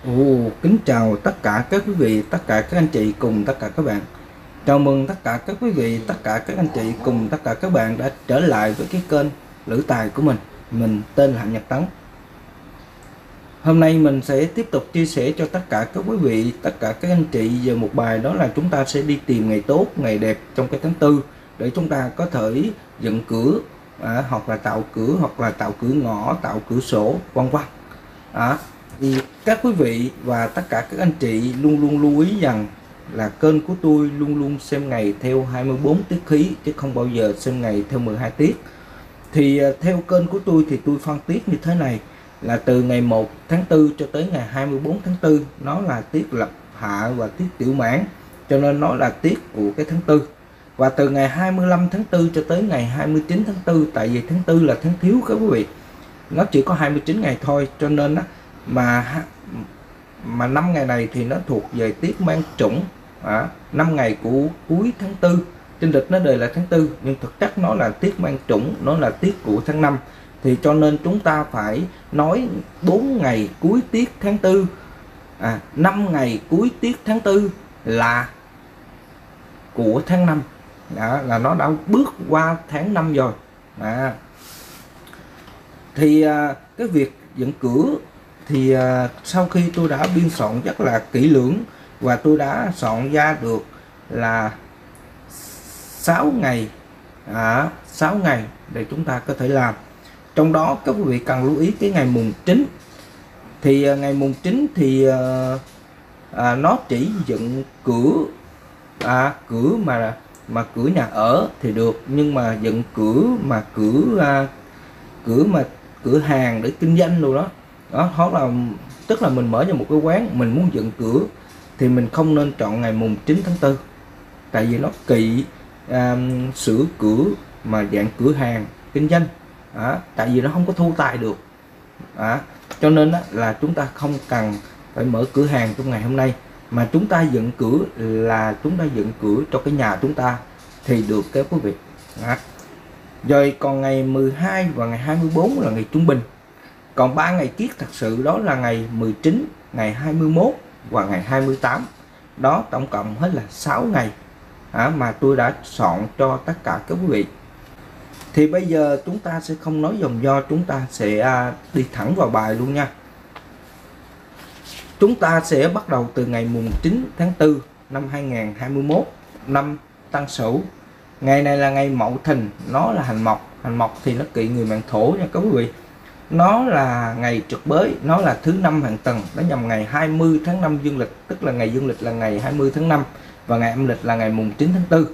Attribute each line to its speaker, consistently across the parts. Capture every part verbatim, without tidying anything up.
Speaker 1: Ồ, kính chào tất cả các quý vị, tất cả các anh chị cùng tất cả các bạn. Chào mừng tất cả các quý vị, tất cả các anh chị cùng tất cả các bạn đã trở lại với cái kênh Lữ Tài của mình. Mình tên là Hạnh Nhật Tấn. Hôm nay mình sẽ tiếp tục chia sẻ cho tất cả các quý vị, tất cả các anh chị về một bài, đó là chúng ta sẽ đi tìm ngày tốt, ngày đẹp trong cái tháng tư để chúng ta có thể dựng cửa, à, hoặc là tạo cửa, hoặc là tạo cửa ngõ, tạo cửa sổ, vân vân. À, thì các quý vị và tất cả các anh chị luôn luôn lưu ý rằng là kênh của tôi luôn luôn xem ngày theo hai mươi bốn tiết khí chứ không bao giờ xem ngày theo mười hai tiết. Thì theo kênh của tôi thì tôi phân tiết như thế này, là từ ngày một tháng tư cho tới ngày hai mươi bốn tháng tư nó là tiết lập hạ và tiết tiểu mãn, cho nên nó là tiết của cái tháng tư. Và từ ngày hai mươi lăm tháng tư cho tới ngày hai mươi chín tháng tư, tại vì tháng tư là tháng thiếu các quý vị, nó chỉ có hai mươi chín ngày thôi, cho nên á, mà mà năm ngày này thì nó thuộc về tiết mang chủng, à, năm ngày của cuối tháng tư, trên lịch nó đều là tháng tư nhưng thực chất nó là tiết mang chủng, nó là tiết của tháng năm. Thì cho nên chúng ta phải nói bốn ngày cuối tiết tháng tư, à, năm ngày cuối tiết tháng tư là của tháng năm, đã, là nó đã bước qua tháng năm rồi. À, thì à, cái việc dựng cửa thì à, sau khi tôi đã biên soạn rất là kỹ lưỡng và tôi đã soạn ra được là sáu ngày, à, sáu ngày để chúng ta có thể làm. Trong đó các quý vị cần lưu ý cái ngày mùng chín. Thì à, ngày mùng chín thì à, à, nó chỉ dựng cửa, à, cửa mà mà cửa nhà ở thì được, nhưng mà dựng cửa mà cửa à, cửa mà cửa hàng để kinh doanh rồi đó đó, hoặc là tức là mình mở ra một cái quán, mình muốn dựng cửa thì mình không nên chọn ngày mùng chín tháng tư, tại vì nó kỵ à, sửa cửa mà dạng cửa hàng kinh doanh, à, tại vì nó không có thu tài được, à, cho nên á, là chúng ta không cần phải mở cửa hàng trong ngày hôm nay, mà chúng ta dựng cửa là chúng ta dựng cửa cho cái nhà chúng ta thì được các quý vị. À, rồi còn ngày mười hai và ngày hai mươi bốn là ngày trung bình. Còn ba ngày kiết thật sự đó là ngày mười chín, ngày hai mươi mốt và ngày hai mươi tám. Đó tổng cộng hết là sáu ngày, à, mà tôi đã soạn cho tất cả các quý vị. Thì bây giờ chúng ta sẽ không nói vòng vo, chúng ta sẽ à, đi thẳng vào bài luôn nha. Chúng ta sẽ bắt đầu từ ngày mùng chín tháng tư năm hai nghìn không trăm hai mươi mốt, năm Tân Sửu. Ngày này là ngày Mậu Thìn, nó là hành mộc. Hành mộc thì nó kỵ người mệnh thổ nha các quý vị. Nó là ngày trực bới, nó là thứ năm hàng tuần, nó nhằm ngày hai mươi tháng năm dương lịch, tức là ngày dương lịch là ngày hai mươi tháng năm và ngày âm lịch là ngày mùng chín tháng tư.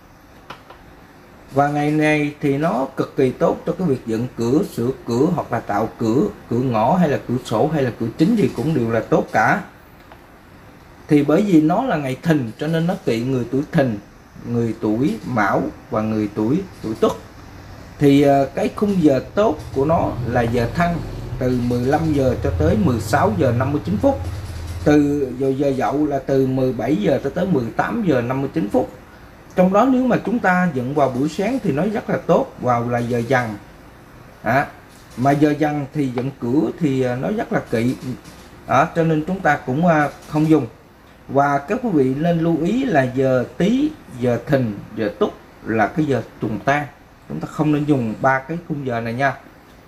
Speaker 1: Và ngày này thì nó cực kỳ tốt cho cái việc dựng cửa, sửa cửa hoặc là tạo cửa, cửa ngõ hay là cửa sổ hay là cửa chính gì cũng đều là tốt cả. Thì bởi vì nó là ngày Thìn cho nên nó kỵ người tuổi Thìn, người tuổi Mão và người tuổi tuổi Tuất. Thì cái khung giờ tốt của nó là giờ Thân, từ mười lăm giờ cho tới mười sáu giờ năm mươi chín phút. Từ giờ, giờ Dậu là từ mười bảy giờ cho tới mười tám giờ năm mươi chín phút. Trong đó nếu mà chúng ta dựng vào buổi sáng thì nó rất là tốt, vào là giờ Dần, à, mà giờ Dần thì dựng cửa thì nó rất là kỵ, à, cho nên chúng ta cũng không dùng. Và các quý vị nên lưu ý là giờ Tý, giờ Thìn, giờ Tuất là cái giờ trùng tan, chúng ta không nên dùng ba cái khung giờ này nha.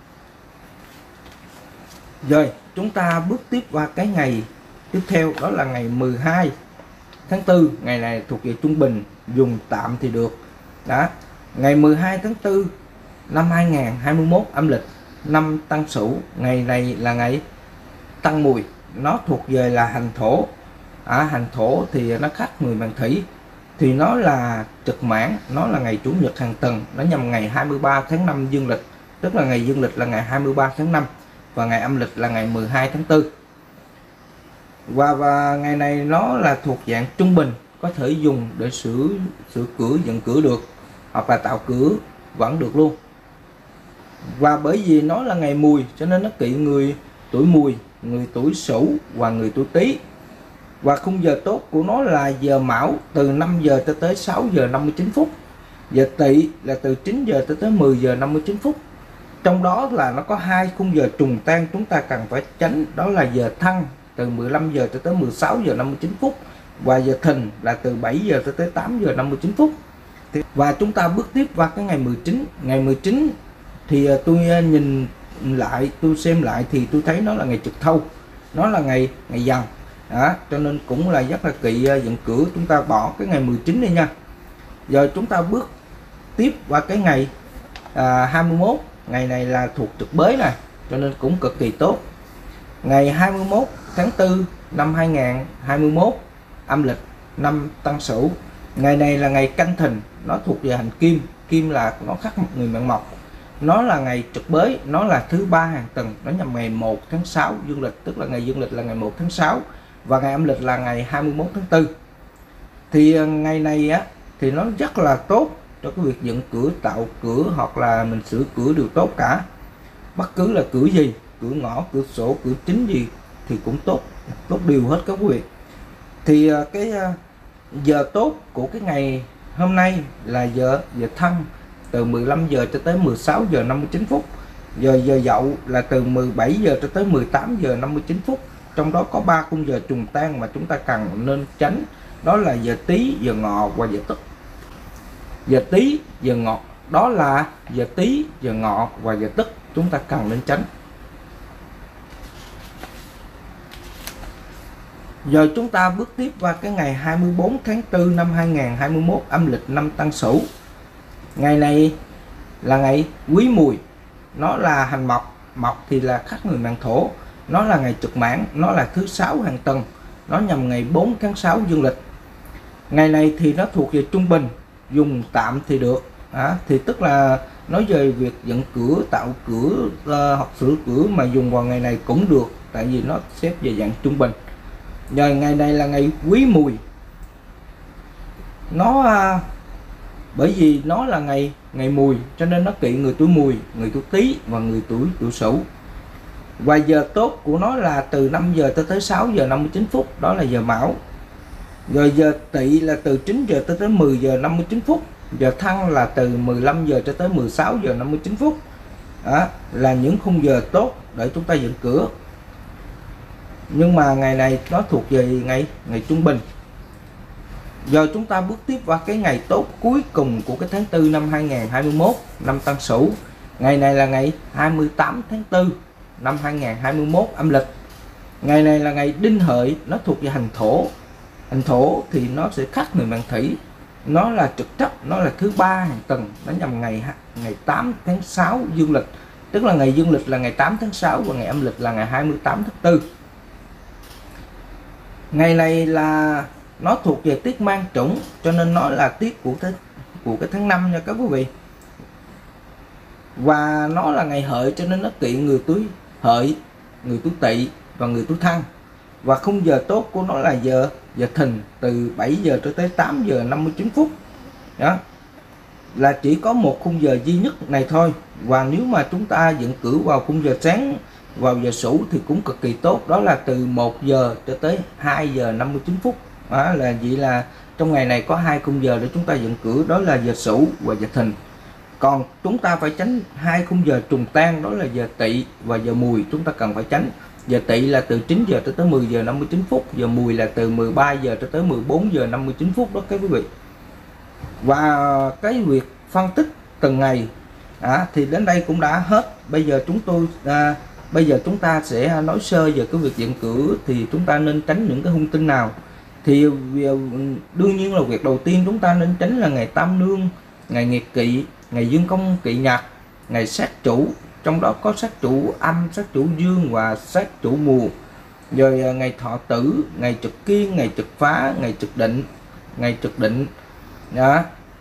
Speaker 1: Rồi chúng ta bước tiếp qua cái ngày tiếp theo, đó là ngày mười hai tháng tư. Ngày này thuộc về trung bình, dùng tạm thì được. Đó, ngày mười hai tháng tư năm hai nghìn không trăm hai mươi mốt âm lịch, năm Tân Sửu. Ngày này là ngày Tân Mùi, nó thuộc về là hành thổ, à, hành thổ thì nó khác người mệnh thủy, thì nó là trực mãn, nó là ngày chủ nhật hàng tuần, nó nhằm ngày hai mươi ba tháng năm dương lịch, tức là ngày dương lịch là ngày hai mươi ba tháng năm và ngày âm lịch là ngày mười hai tháng tư. Và, và ngày này nó là thuộc dạng trung bình, có thể dùng để sửa sửa cửa, dựng cửa được, hoặc là tạo cửa vẫn được luôn. Và bởi vì nó là ngày Mùi cho nên nó kỵ người tuổi Mùi, người tuổi Sửu và người tuổi Tý. Và khung giờ tốt của nó là giờ Mão, từ năm giờ cho tới sáu giờ năm mươi chín phút. Giờ Tỵ là từ chín giờ cho tới mười giờ năm mươi chín phút. Trong đó là nó có hai khung giờ trùng tan chúng ta cần phải tránh, đó là giờ Thân từ mười lăm giờ cho tới mười sáu giờ năm mươi chín phút, và giờ thìn là từ bảy giờ cho tới tám giờ năm mươi chín phút. Và chúng ta bước tiếp qua cái ngày mười chín. Ngày mười chín thì tôi nhìn lại, tôi xem lại thì tôi thấy nó là ngày trực thâu, nó là ngày ngày dần đó, cho nên cũng là rất là kỵ vận cửu. Chúng ta bỏ cái ngày mười chín đi nha. Giờ chúng ta bước tiếp qua cái ngày à, hai mươi mốt. Ngày này là thuộc trực bới này, cho nên cũng cực kỳ tốt. Ngày hai mươi mốt tháng tư năm hai nghìn không trăm hai mươi mốt âm lịch năm Tân Sửu. Ngày này là ngày canh thìn, nó thuộc về hành kim. Kim là nó khắc một người mạng mộc. Nó là ngày trực bới, nó là thứ ba hàng tuần, nó nhằm ngày một tháng sáu dương lịch, tức là ngày dương lịch là ngày một tháng sáu, và ngày âm lịch là ngày hai mươi mốt tháng tư. Thì ngày này á thì nó rất là tốt cho cái việc dựng cửa, tạo cửa, hoặc là mình sửa cửa đều tốt cả. Bất cứ là cửa gì, cửa ngõ, cửa sổ, cửa chính gì thì cũng tốt, tốt đều hết các quý vị. Thì cái giờ tốt của cái ngày hôm nay là giờ giờ Thân, từ mười lăm giờ cho tới mười sáu giờ năm mươi chín phút. Giờ giờ Dậu là từ mười bảy giờ cho tới mười tám giờ năm mươi chín phút. Trong đó có ba khung giờ trùng tan mà chúng ta cần nên tránh, đó là giờ Tý, giờ Ngọ và giờ Tuất. Giờ Tý, giờ Ngọ, đó là giờ Tý, giờ Ngọ và giờ Tuất chúng ta cần nên tránh. Giờ chúng ta bước tiếp qua cái ngày hai mươi bốn tháng tư năm hai nghìn không trăm hai mươi mốt âm lịch năm Tân Sửu. Ngày này là ngày Quý Mùi, nó là hành mộc, mộc thì là khắc người mạng thổ. Nó là ngày trực mãn, nó là thứ sáu hàng tuần, nó nhằm ngày bốn tháng sáu dương lịch. Ngày này thì nó thuộc về trung bình, dùng tạm thì được à, thì tức là nói về việc dựng cửa, tạo cửa, uh, học sửa cửa mà dùng vào ngày này cũng được, tại vì nó xếp về dạng trung bình. Rồi ngày này là ngày Quý Mùi, nó uh, bởi vì nó là ngày ngày Mùi cho nên nó kỵ người tuổi Mùi, người tuổi Tý và người tuổi tuổi Sửu. Và giờ tốt của nó là từ năm giờ tới tới sáu giờ năm mươi chín phút, đó là giờ Mão. Rồi giờ Tỵ là từ chín giờ tới tới mười giờ năm mươi chín phút. Giờ Thân là từ mười lăm giờ cho tới mười sáu giờ năm mươi chín phút. Đó là những khung giờ tốt để chúng ta dựng cửa. Nhưng mà ngày này nó thuộc về ngày ngày trung bình. Giờ chúng ta bước tiếp qua cái ngày tốt cuối cùng của cái tháng tư năm hai nghìn không trăm hai mươi mốt năm Tân Sửu. Ngày này là ngày hai mươi tám tháng tư năm hai nghìn không trăm hai mươi mốt âm lịch. Ngày này là ngày Đinh Hợi, nó thuộc về hành thổ. Hành thổ thì nó sẽ khắc người mạng thủy, nó là trực chấp, nó là thứ ba hàng tuần, nó nhằm ngày ngày tám tháng sáu dương lịch, tức là ngày dương lịch là ngày tám tháng sáu và ngày âm lịch là ngày hai mươi tám tháng tư. Ngày này là nó thuộc về tiết mang chủng, cho nên nó là tiết của cái của cái tháng năm nha các quý vị. Và nó là ngày Hợi cho nên nó kỵ người tuổi Hợi, người tuổi Tỵ và người tuổi Thân. Và khung giờ tốt của nó là giờ giờ Thìn, từ bảy giờ cho tới tám giờ năm mươi chín phút. Đó là chỉ có một khung giờ duy nhất này thôi. Và nếu mà chúng ta dựng cử vào khung giờ sáng, vào giờ Sửu thì cũng cực kỳ tốt, đó là từ một giờ cho tới hai giờ năm mươi chín phút. Đó là vậy là trong ngày này có hai khung giờ để chúng ta dựng cử, đó là giờ Sửu và giờ Thìn. Còn chúng ta phải tránh hai khung giờ trùng tan, đó là giờ Tỵ và giờ Mùi, chúng ta cần phải tránh. Giờ Tỵ là từ chín giờ cho tới mười giờ năm mươi chín phút, giờ Mùi là từ mười ba giờ cho tới mười bốn giờ năm mươi chín phút đó các quý vị. Và cái việc phân tích từng ngày à, thì đến đây cũng đã hết. Bây giờ chúng tôi à, bây giờ chúng ta sẽ nói sơ về cái việc dựng cử thì chúng ta nên tránh những cái hung tinh nào. Thì đương nhiên là việc đầu tiên chúng ta nên tránh là ngày Tam Nương, ngày Nghiệt Kỵ, ngày Dương Công Kỵ Nhật, ngày sát chủ, trong đó có sát chủ âm, sát chủ dương và sát chủ mùa. Rồi ngày Thọ Tử, ngày Trực Kiên, ngày Trực Phá, ngày Trực Định, ngày Trực Định đó.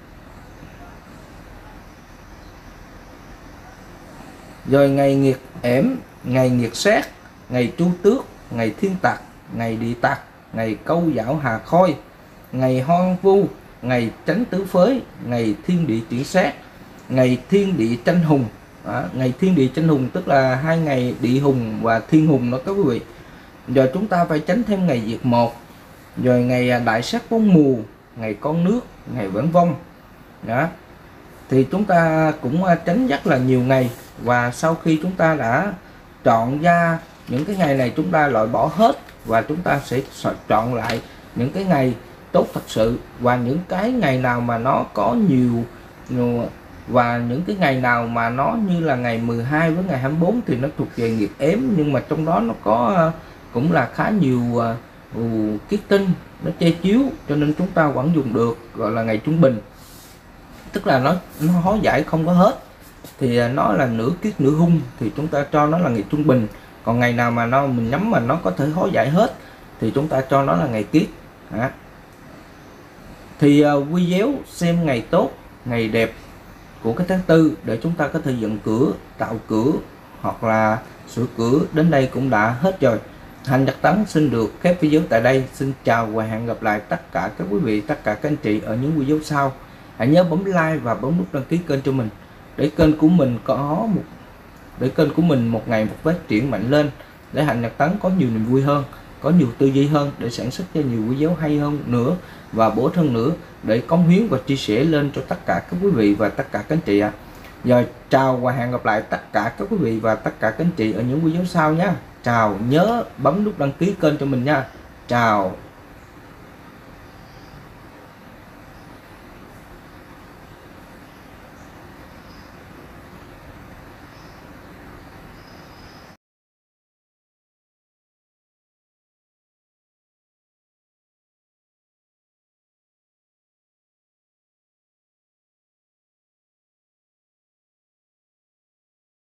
Speaker 1: Rồi ngày Nghiệt Ẻm, ngày Nghiệt Sát, ngày Chu Tước, ngày Thiên Tặc, ngày Địa Tặc, ngày Câu Dạo Hà Khôi, ngày Hoang Vu, ngày Chánh Tứ Phới, ngày Thiên Địa Chuyển Sát, ngày Thiên Địa Tranh Hùng. Đó, ngày Thiên Địa Tranh Hùng tức là hai ngày Địa Hùng và Thiên Hùng đó các quý vị. Giờ chúng ta phải tránh thêm ngày Diệt Một, rồi ngày Đại Sát Bóng Mù, ngày Con Nước, ngày Vãn Vong. Đó thì chúng ta cũng tránh rất là nhiều ngày. Và sau khi chúng ta đã chọn ra những cái ngày này, chúng ta loại bỏ hết và chúng ta sẽ chọn lại những cái ngày tốt thật sự, và những cái ngày nào mà nó có nhiều, và những cái ngày nào mà nó như là ngày mười hai với ngày hai mươi bốn thì nó thuộc về nghiệp ếm, nhưng mà trong đó nó có cũng là khá nhiều uh, kiết tinh nó che chiếu, cho nên chúng ta vẫn dùng được, gọi là ngày trung bình, tức là nó nó hóa giải không có hết, thì nó là nửa kiết nửa hung thì chúng ta cho nó là ngày trung bình. Còn ngày nào mà nó mình nhắm mà nó có thể hóa giải hết thì chúng ta cho nó là ngày kiết. à. Thì uh, video xem ngày tốt, ngày đẹp của cái tháng tư để chúng ta có thể dựng cửa, tạo cửa hoặc là sửa cửa đến đây cũng đã hết rồi. Hành Nhật Tấn xin được khép video tại đây. Xin chào và hẹn gặp lại tất cả các quý vị, tất cả các anh chị ở những video sau. Hãy nhớ bấm like và bấm nút đăng ký kênh cho mình để kênh của mình có một để kênh của mình một ngày một phát triển mạnh lên, để Hành Nhật Tấn có nhiều niềm vui hơn, có nhiều tư duy hơn để sản xuất ra nhiều video hay hơn nữa và bổ hơn nữa, để cống hiến và chia sẻ lên cho tất cả các quý vị và tất cả các anh chị ạ. À. Rồi chào và hẹn gặp lại tất cả các quý vị và tất cả các anh chị ở những video sau nhé. Chào, nhớ bấm nút đăng ký kênh cho mình nha. Chào.